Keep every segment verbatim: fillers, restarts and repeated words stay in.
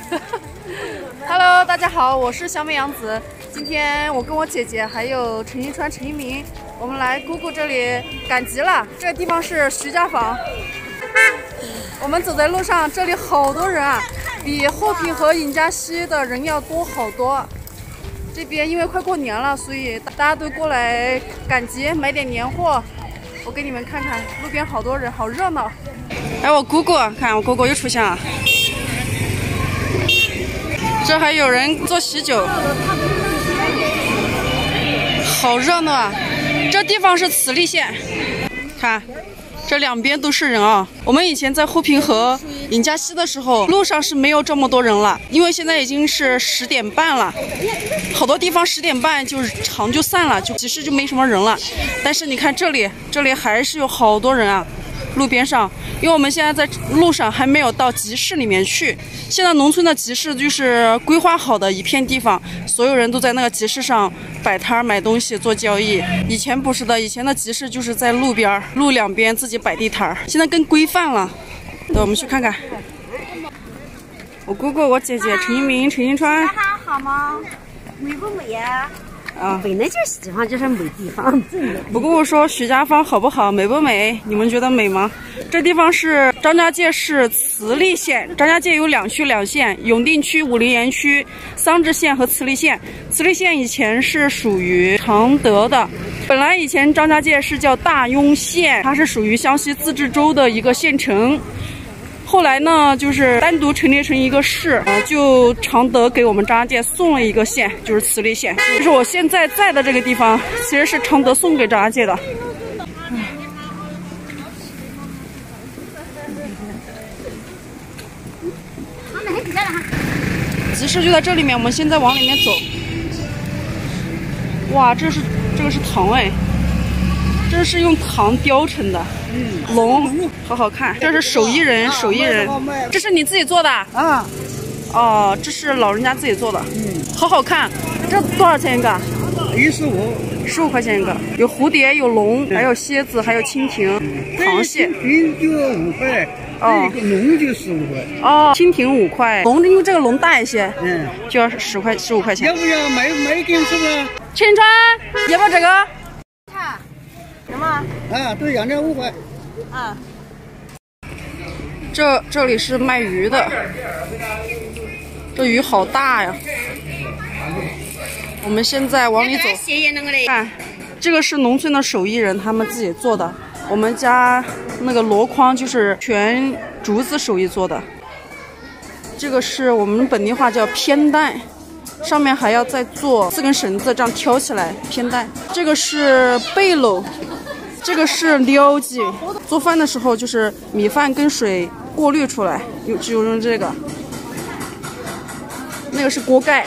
Hello， 大家好，我是小美洋子。今天我跟我姐姐还有陈一川、陈一鸣，我们来姑姑这里赶集了。这个地方是徐家坊。我们走在路上，这里好多人啊，比后坪和尹家溪的人要多好多。这边因为快过年了，所以大家都过来赶集，买点年货。我给你们看看，路边好多人，好热闹。哎，我姑姑，看我姑姑又出现了。这还有人做喜酒，好热闹啊！这地方是慈利县，看。这两边都是人啊！我们以前在后坪和尹家溪的时候，路上是没有这么多人了，因为现在已经是十点半了，好多地方十点半就是场就散了，就集市就没什么人了。但是你看这里，这里还是有好多人啊，路边上，因为我们现在在路上还没有到集市里面去。现在农村的集市就是规划好的一片地方，所有人都在那个集市上摆摊买东西做交易。以前不是的，以前的集市就是在路边路两边自己摆地摊，现在更规范了。等我们去看看。我姑姑、我姐姐陈一鸣、陈一川。 好吗？美不美呀？ 啊， 本来就是地方就是美地方。 不过我说徐家坊好不好，美不美？你们觉得美吗？这地方是张家界市慈利县，张家界有两区两县，永定区、武陵岩区、桑稚县和慈利县。慈利县以前是属于常德的，本来以前张家界是叫大庸县，它是属于湘西自治州的一个县城。后来呢，就是单独陈列成一个市，呃，就常德给我们张家界送了一个县，就是慈利县。就是我现在在的这个地方，其实是常德送给张家界的。集市就在这里面，我们现在往里面走。哇，这是这个是糖哎。这是用糖雕成的，嗯，龙，好好看。这是手艺人，手艺人，这是你自己做的啊？哦，这是老人家自己做的，嗯，好好看。这多少钱一个？ 一十五， 十五块钱一个。有蝴蝶，有龙，还有蝎子，还有蜻蜓、螃蟹。 蜻蜓就五块，哦，这个龙就十五块。 哦，蜻蜓五块，龙因为这个龙大一些， 嗯， 就要十块、十五块钱。 要不要买买一根是不是？ 陈川，要不要这个？ 什么？ 啊，对，两件五块。 啊。 这这里是卖鱼的，这鱼好大呀！我们现在往里走，看，这个是农村的手艺人他们自己做的。我们家那个箩筐就是全竹子手艺做的。这个是我们本地话叫偏带。上面还要再做四根绳子，这样挑起来偏带。这个是背篓，这个是撩机。做饭的时候就是米饭跟水过滤出来，有就用这个。那个是锅盖，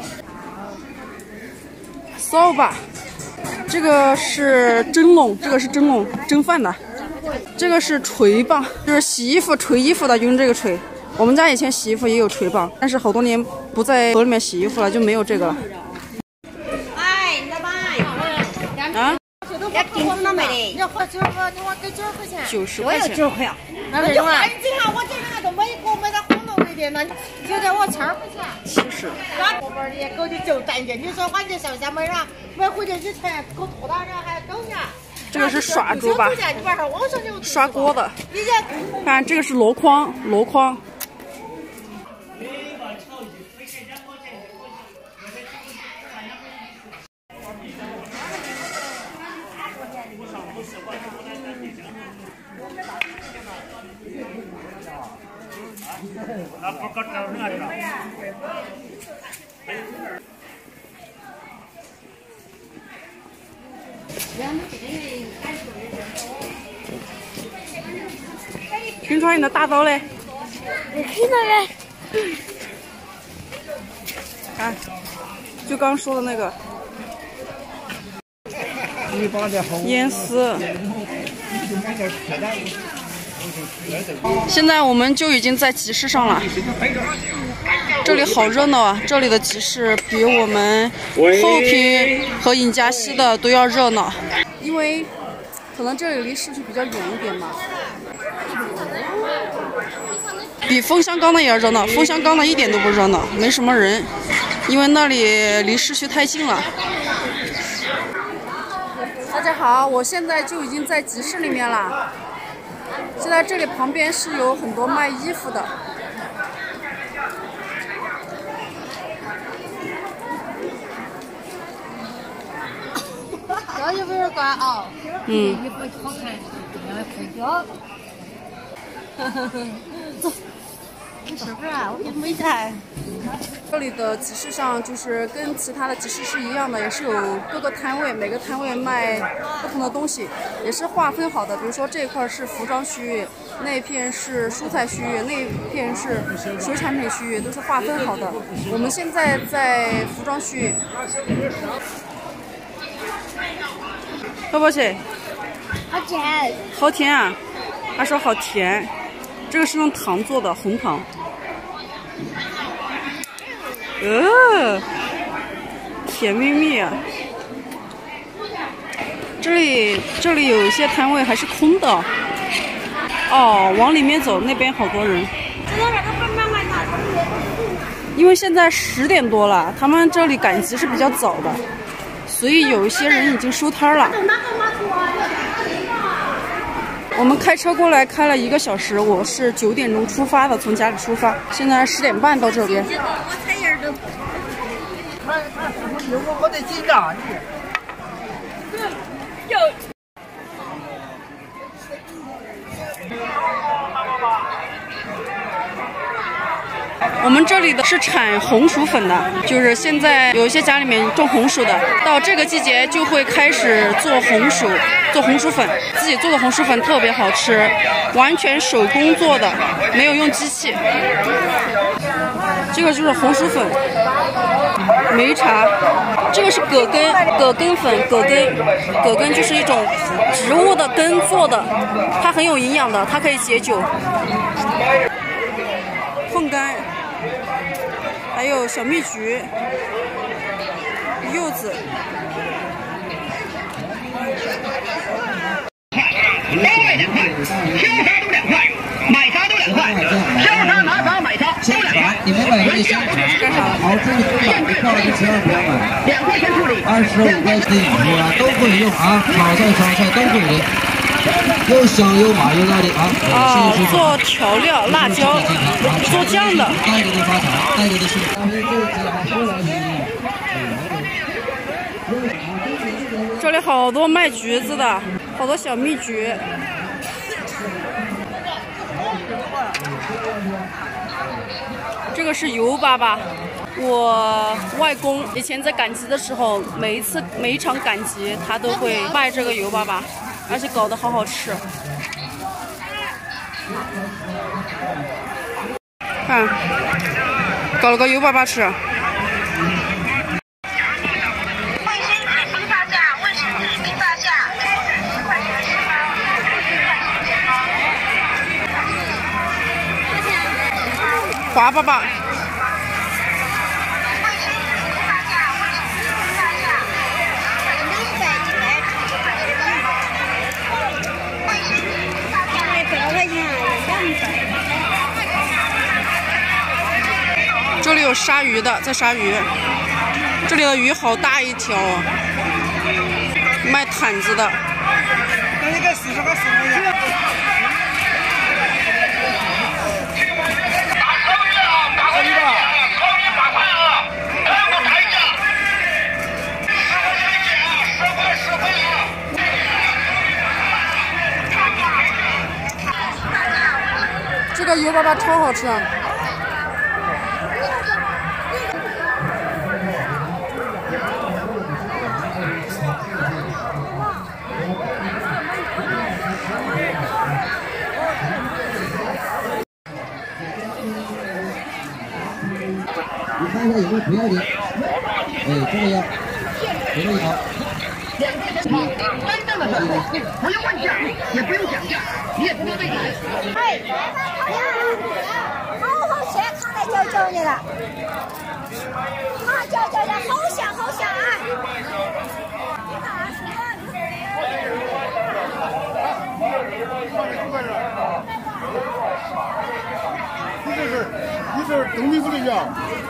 扫把。这个是蒸笼，这个是蒸笼蒸饭的。这个是锤棒，就是洗衣服、捶衣服的用这个锤。我们家以前洗衣服也有锤棒，但是好多年不在河里面洗衣服了，就没有这个了。 哎，老板， 啊？ 要定住了没得？你要花九块，你我给九块钱。 九十块钱。 九块啊？那为什么？你看我这两个都没给买到红豆味的，那就得我千块钱。 七十。 那后边的狗就就占着，你说俺这上下买啥？买回去一钱，狗多大人还狗呢？ 这个是刷猪吧？刷锅的。看这个是箩筐，箩筐。陈川，你的大刀嘞？ 我看到嘞。 看，就刚说的那个。烟丝。现在我们就已经在集市上了，这里好热闹啊！这里的集市比我们后坪和尹家溪的都要热闹，因为可能这里离市区比较远一点嘛。 比枫香岗的也要热闹。枫香岗的一点都不热闹，没什么人，因为那里离市区太近了。大家好，我现在就已经在集市里面了。现在这里旁边是有很多卖衣服的。 这衣服有点贵啊。 嗯。 衣服好看，要配脚。走。你是不是啊？我没在。 这里的集市上就是跟其他的集市是一样的，也是有各个摊位，每个摊位卖不同的东西，也是划分好的。比如说这一块是服装区域，那一片是蔬菜区域，那一片是水产品区域，都是划分好的。我们现在在服装区域。多少钱？ 好甜。 好甜啊！他说好甜。这个是用糖做的，红糖。呃，甜蜜蜜啊！这里这里有一些摊位还是空的。哦，往里面走，那边好多人。因为现在十点多了，他们这里赶集是比较早的，所以有一些人已经收摊了。我们开车过来开了一个小时，我是九点钟出发的，从家里出发，现在十点半到这边。 我才眼都。 我我得紧张。 有。 我们这里的是产红薯粉的，就是现在有一些家里面种红薯的，到这个季节就会开始做红薯，做红薯粉，自己做的红薯粉特别好吃，完全手工做的，没有用机器。这个就是红薯粉，梅茶，这个是葛根，葛根粉，葛根，葛根就是一种植物的根做的，它很有营养的，它可以解酒。凤干。还有小蜜橘、柚子。 都卖两块，挑啥都两块，买啥都两块，挑啥拿啥买啥都两块。 你们买这香茶，好吃的不买，票一千二不要买。 两块钱处理， 二十五块钱的养猪啊，都会用啊，炒菜、烧菜都会的。又香又麻又辣的啊！ 哦，做调料、辣椒，做酱的。 带着的发财，带着的是。 这里好多卖橘子的，好多小蜜橘。这个是油粑粑。我外公以前在赶集的时候，每一次每一场赶集，他都会卖这个油粑粑，而且搞得好好吃。看，搞了个油粑粑吃。滑粑粑。这里有杀鱼的，在杀鱼。这里的鱼好大一条哦。卖毯子的。 那应该四十个四块钱。 这个油粑粑超好吃啊！ 你看一下有没有不要的？哎，这个要，这个要。 真正的粉丝不用问价，也不用讲价，你也不用对比。 哎，好好吃，看来嚼嚼你了，好嚼嚼的，好香好香啊！ 儿，你这儿东北不得要。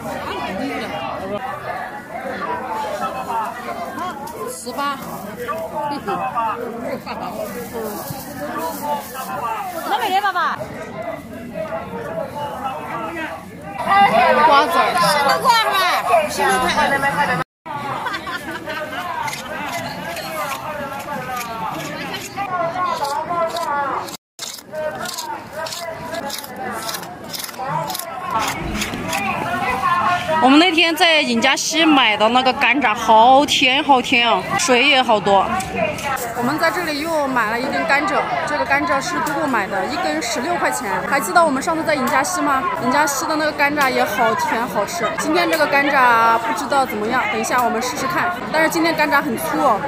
十八。 那没得爸爸。 瓜子儿。 十多块了，十多块。 我们那天在尹家溪买的那个甘蔗好甜好甜啊，水也好多。我们在这里又买了一根甘蔗，这个甘蔗是姑姑买的，一根十六块钱。还记得我们上次在尹家溪吗？尹家溪的那个甘蔗也好甜好吃。今天这个甘蔗不知道怎么样，等一下我们试试看。但是今天甘蔗很粗哦。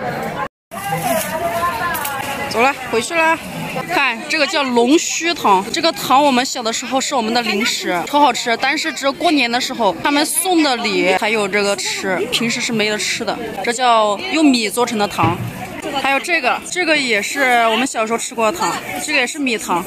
走了，回去了。看这个叫龙须糖，这个糖我们小的时候是我们的零食，超好吃。但是只有过年的时候他们送的礼才有这个吃，平时是没得吃的。这叫用米做成的糖。还有这个，这个也是我们小时候吃过的糖，这个也是米糖。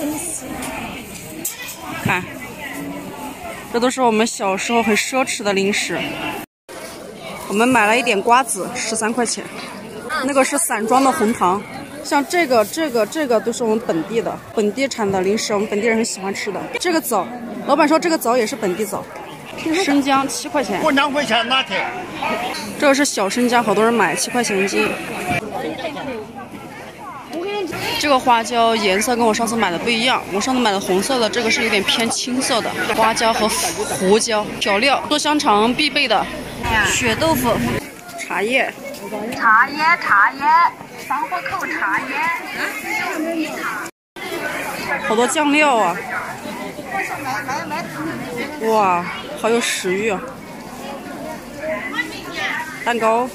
看，这都是我们小时候很奢侈的零食。我们买了一点瓜子，十三块钱。那个是散装的红糖。像这个、这个、这个都是我们本地的、本地产的零食，我们本地人很喜欢吃的。这个枣，老板说这个枣也是本地枣。生姜七块钱， 我两块钱拿去。 这个是小生姜，好多人买，七块钱一斤。这个花椒颜色跟我上次买的不一样，我上次买的红色的，这个是有点偏青色的。花椒和胡椒调料，做香肠必备的。血豆腐，茶叶。 茶叶，茶叶，防火口茶叶。 好多酱料啊！哇，好有食欲啊！蛋糕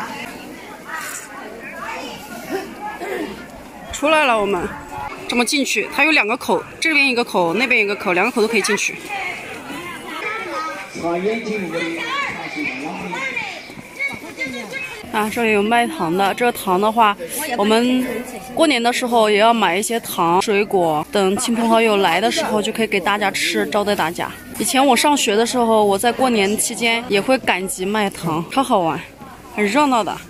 出来了，我们怎么进去？它有两个口，这边一个口，那边一个口，两个口都可以进去。啊，这里有卖糖的。这个糖的话，我们过年的时候也要买一些糖、水果，等亲朋好友来的时候就可以给大家吃，招待大家。以前我上学的时候，我在过年期间也会赶集卖糖，超好玩，很热闹的。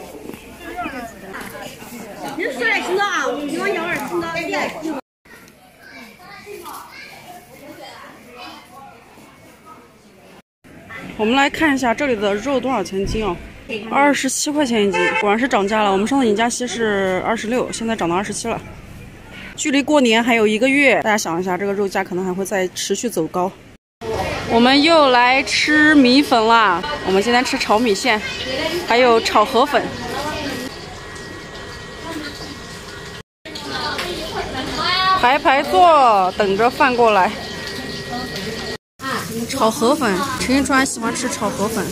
我们来看一下这里的肉多少钱一斤哦。二十七块钱一斤，果然是涨价了。我们上次尹家溪是二十六，现在涨到二十七了。距离过年还有一个月，大家想一下，这个肉价可能还会再持续走高。我们又来吃米粉啦！我们今天吃炒米线，还有炒河粉。排排坐，等着饭过来。炒河粉，陈一川喜欢吃炒河粉。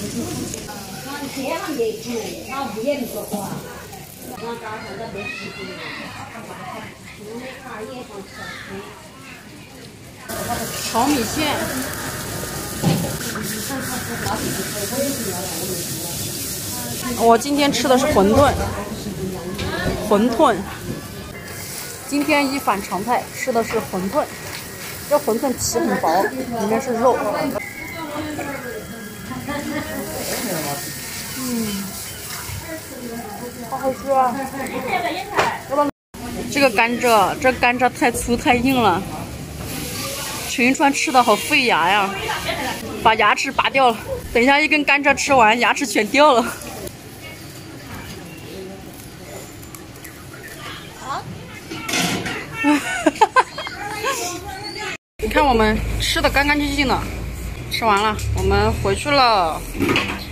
炒米线，我今天吃的是馄饨，馄饨。今天一反常态，吃的是馄饨。这馄饨皮很薄，里面是肉。嗯，好好吃啊！这个甘蔗，这甘蔗太粗太硬了。陈一川吃的好费牙呀，把牙齿拔掉了。等一下一根甘蔗吃完，牙齿全掉了。你看我们吃的干干净净的，吃完了，我们回去了。